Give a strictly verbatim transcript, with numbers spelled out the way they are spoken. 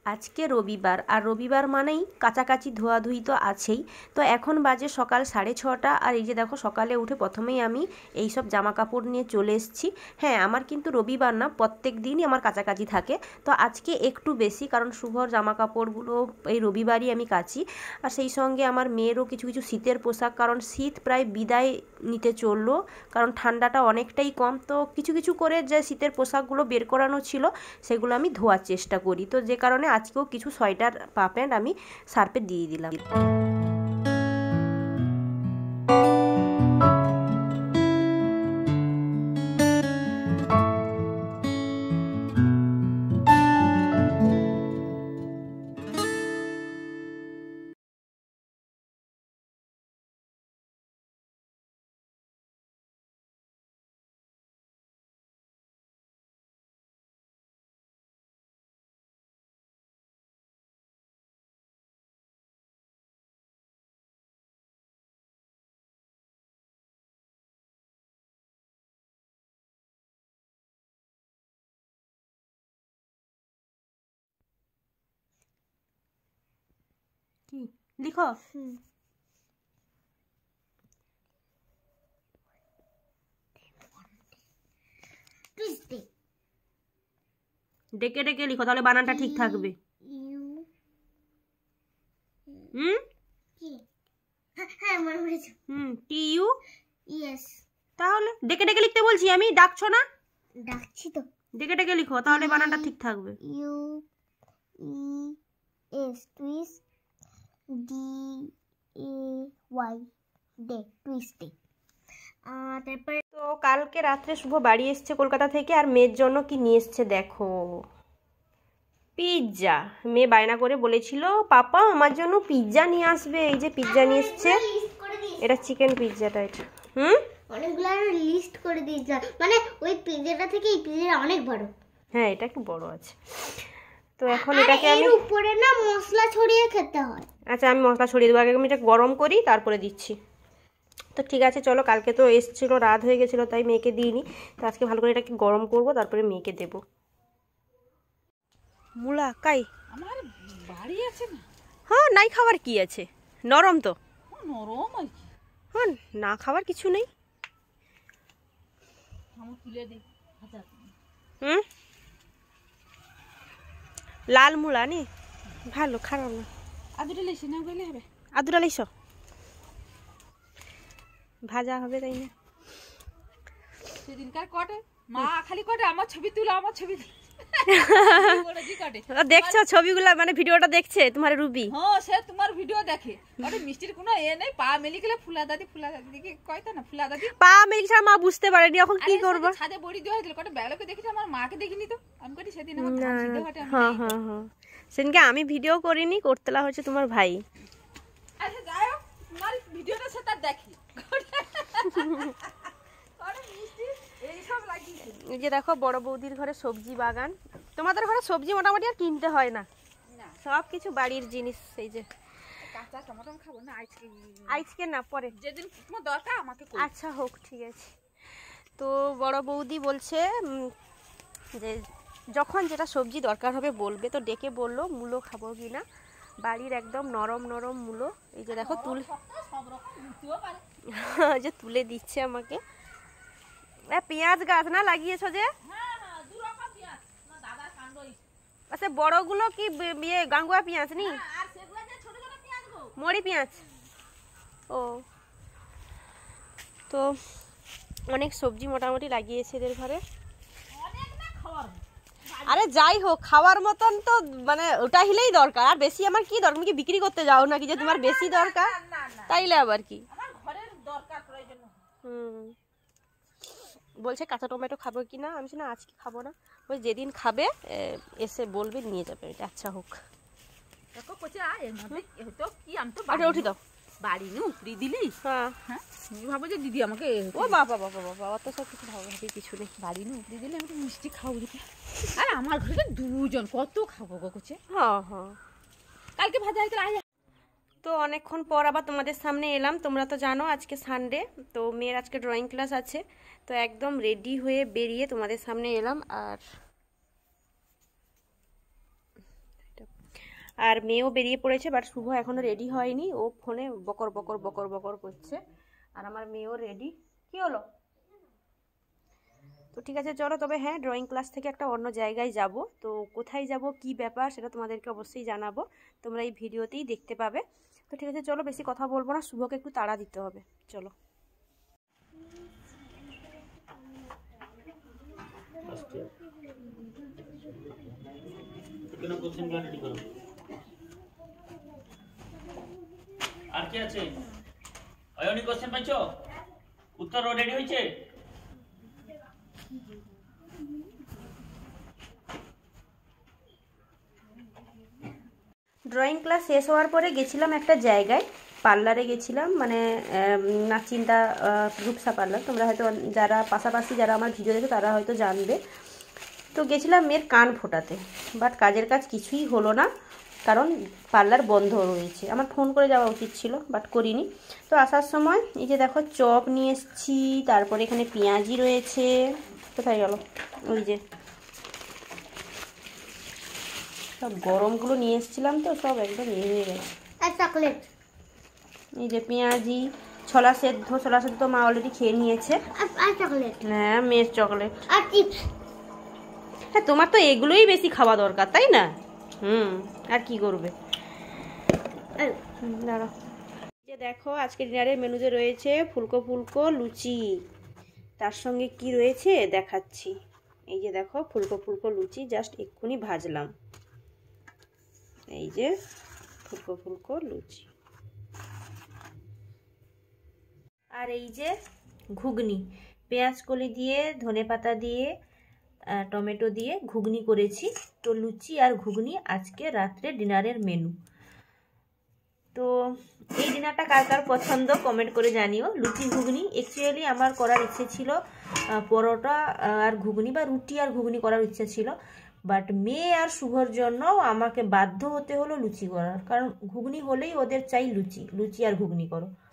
আজকে রবিবার, আর রবিবার মানেই কাচাকাচি ধোয়াধুয়ি তো আছেই। তো এখন বাজে সকাল সাড়ে ছটা, আর এই যে দেখো সকালে উঠে প্রথমেই আমি এই সব জামা কাপড় নিয়ে চলে এসেছি। হ্যাঁ, আমার কিন্তু রবিবার না, প্রত্যেক দিনই আমার কাচাকাচি থাকে। তো আজকে একটু বেশি, কারণ শুভর জামা কাপড়গুলো এই রবিবারই আমি কাচি। আর সেই সঙ্গে আমার মেয়েরও কিছু কিছু শীতের পোশাক, কারণ শীত প্রায় বিদায় নিতে চললো, কারণ ঠান্ডাটা অনেকটাই কম। তো কিছু কিছু করে যে শীতের পোশাকগুলো বের করানো ছিল সেগুলো আমি ধোয়ার চেষ্টা করি। তো যে কারণে আজকেও কিছু সোয়েটার পা প্যান্ট আমি সার্ফে দিয়ে দিলাম। কি লিখো? ডেকে ডেকে লিখো, তাহলে বানানটা ঠিক থাকবে। হুম হুম টি ইউ। ইয়েস। তাহলে ডেকে ডেকে লিখতে বলছি আমি, ডাকছো না? ডাকছি তো। ডেকে ডেকে লিখো, তাহলে বানানটা ঠিক থাকবে। U E S twist, D A Y day, টুইস্টে। তারপরে তো কালকে রাত্রে শুভ বাড়ি এসছে কলকাতা থেকে, আর মেয়ের জন্য কি নিয়ে এসছে দেখো, পিৎজা। মেয়ে বায়না করে বলেছিল পাপা আমার জন্য পিৎজা নিয়ে আসবে। এই যে পিৎজা নিয়ে এসছে, এটা চিকেন পিৎজাটা। এটা হুম অনেকগুলো লিস্ট করে দিয়েছে, মানে ওই পিৎজাটা থেকে এই পিৎজাটা অনেক বড়। হ্যাঁ, এটা একটু বড় আছে। তো এখন এটাকে আমি উপরে না মশলা ছড়িয়ে খেতে হয়। আচ্ছা, আমি মশলা ছড়িয়ে দেবো, আগে আমি এটা গরম করি তারপরে দিচ্ছি। তো ঠিক আছে চলো, কালকে তো এসেছিলো, রাত হয়ে গেছিলো, তাই মেয়েকে দিইনি। তো আজকে ভালো করে এটাকে গরম করব, তারপরে মেয়েকে দেবো। মুলা কাই আমার বাড়ি আছে না? হ্যাঁ, নাই খাবার কি আছে, নরম তো। নরম আর কি, হ্যাঁ, না খাবার কিছু নেই। আমার তুলে দে। হুম, লাল মুলা নি ভালো, খারাপ না। আদুটা লেসে না গেলে হবে। আদুটা লাইছ, ভাজা হবে তাই না? সেদিনকার কটে মা খালি কটে আমার ছবি তুলো, আমার ছবি দেখছো ছবিগুলা, মানে ভিডিওটা দেখছে তোমার রুবি? হ্যাঁ, সে তোমার ভিডিও দেখে। ওটা মিষ্টির কোনো এ নেই, পা মেলি গেলে ফুলা দাদি, ফুলা দাদি কি কইতো না, ফুলা দাদি পা মেলি ছাড়া মা বুঝতে পারেনি এখন কি করব। ছাদে বড়ি দেওয়া হয়েছিল, কটা বেলাকে দেখেছি, আমার মাকে দেখিনি তো। আমি কই সেদিন আমার ধান সিদ্ধ হটে। হ্যাঁ হ্যাঁ হ্যাঁ, সেদিনকে আমি ভিডিও করিনি, করতেলা হচ্ছে তোমার ভাই। আচ্ছা যাই হোক, তোমার ভিডিওটা সে তার দেখি। এই যে দেখো বড় বৌদির ঘরে সবজি বাগান। তোমাদের ঘরে সবজি মোটামুটি আর কিনতে হয় না, সব কিছু বাড়ির জিনিস। এই যে কাঁচা টমেটো খাবো না আজকে, আজকে না পরে, যেদিন তোমার দরকার আমাকে। আচ্ছা হোক, ঠিক আছে। তো বড় বৌদি বলছে যে যখন যেটা সবজি দরকার হবে বলবে। তো ডেকে বললো মূলো খাবো কি না, বাড়ির একদম নরম নরম মূলো। এই যে দেখো তুলে, যে তুলে দিচ্ছে আমাকে। পেঁয়াজ গাছ না লাগিয়েছো যে? আচ্ছা, বড়গুলো কি ইয়ে গাঙ্গুয়া পেঁয়াজ নি, মরি পেঁয়াজ? ও, তো অনেক সবজি মোটামুটি লাগিয়েছে এদের ঘরে। আরে যাই হোক, খাওয়ার মতন তো মানে ওটা হলেই দরকার, আর বেশি আমার কি দরকার? তুমি কি বিক্রি করতে যাও নাকি যে তোমার বেশি দরকার? তাইলে আবার কি, হুম। বলছে কাঁচা টমেটো খাবো কি না, আমি না আজকে খাবো না, ওই যেদিন খাবে এসে বলবে নিয়ে যাবে। আচ্ছা হোক, উঠি দাও। বাড়ি নিয়ে উপরি দিলি? হ্যাঁ, ভাবো যে দিদি আমাকে, ও বাবা বাবা বাবা, অত সব কিছু ভাবো ভাবি কিছু নেই। বাড়ি নিয়ে উপরি দিলে আমি মিষ্টি খাবো দিকে। আর আমার ঘরে দুজন কত খাবো গো করছে। হ্যাঁ হ্যাঁ, কালকে ভাজা হয়েছিল। তো অনেকক্ষণ পর আবার তোমাদের সামনে এলাম। তোমরা তো জানো আজকে সানডে, তো মেয়ের আজকে ড্রয়িং ক্লাস আছে। তো একদম রেডি হয়ে বেরিয়ে তোমাদের সামনে এলাম। আর আর মেয়েও বেরিয়ে পড়েছে, বাট শুভ এখনো রেডি হয়নি, ও ফোনে বকর বকর বকর বকর করছে। আর আমার মেয়েও রেডি। কি হলো? তো ঠিক আছে চলো, তবে হ্যাঁ ড্রয়িং ক্লাস থেকে একটা অন্য জায়গায় যাব, তো কোথায় যাব কি ব্যাপার সেটা তোমাদেরকে অবশ্যই জানাবো, তোমরা এই ভিডিওতেই দেখতে পাবে। তো ঠিক আছে চলো, বেশি কথা বলবো না, শুভকে একটু তাড়া দিতে হবে, চলো। আর কি আছে? অয়নি কোশ্চেন পাইছো? উত্তর রেডি হয়েছে? ড্রয়িং ক্লাস শেষ হওয়ার পরে গেছিলাম একটা জায়গায়, পার্লারে গেছিলাম, মানে নাচিন্দা রূপসা পার্লার। তোমরা হয়তো যারা পাশাপাশি যারা আমার ভিডিও দেখো তারা হয়তো জানবে। তো গেছিলাম মেয়ের কান ফোটাতে, বাট কাজের কাজ কিছুই হলো না, কারণ পার্লার বন্ধ রয়েছে। আমার ফোন করে যাওয়া উচিত ছিল, বাট করিনি। তো আসার সময় এই যে দেখো চপ নিয়ে এসেছি, তারপরে এখানে পেঁয়াজি রয়েছে। কোথায় গেল? ওই যে সব গরমগুলো নিয়ে এসেছিলাম, তো সব একদম ইয়ে হয়ে গেছে। আর চকলেট, এই যে পেঁয়াজি, ছোলা সেদ্ধ, ছোলা সেদ্ধ মা অলরেডি খেয়ে নিয়েছে। আর চকলেট, হ্যাঁ মেয়ের চকলেট আর চিপস। হ্যাঁ তোমার তো এগুলোই বেশি খাওয়া দরকার, তাই না? হুম, আর কি করবে। দাঁড়াও, যে দেখো আজকে ডিনারের মেনুতে রয়েছে ফুলকো ফুলকো লুচি, তার সঙ্গে কি রয়েছে দেখাচ্ছি। এই যে দেখো ফুলকো ফুলকো লুচি, জাস্ট এক্ষুনি ভাজলাম। এই যে ফুলকো ফুলকো লুচি, আর এই যে ঘুগনি, পেঁয়াজ কলি দিয়ে, ধনেপাতা দিয়ে, টমেটো দিয়ে ঘুগনি করেছি। তো লুচি আর ঘুগনি আজকে রাত্রে ডিনারের মেনু। তো এই ডিনারটা কার কার পছন্দ কমেন্ট করে জানিও। লুচি ঘুগনি অ্যাকচুয়ালি আমার করার ইচ্ছে ছিল পরোটা আর ঘুগনি, বা রুটি আর ঘুগনি করার ইচ্ছে ছিল, বাট মেয়ে আর শুভর জন্য আমাকে বাধ্য হতে হলো লুচি করার, কারণ ঘুগনি হলেই ওদের চাই লুচি, লুচি আর ঘুগনি করো।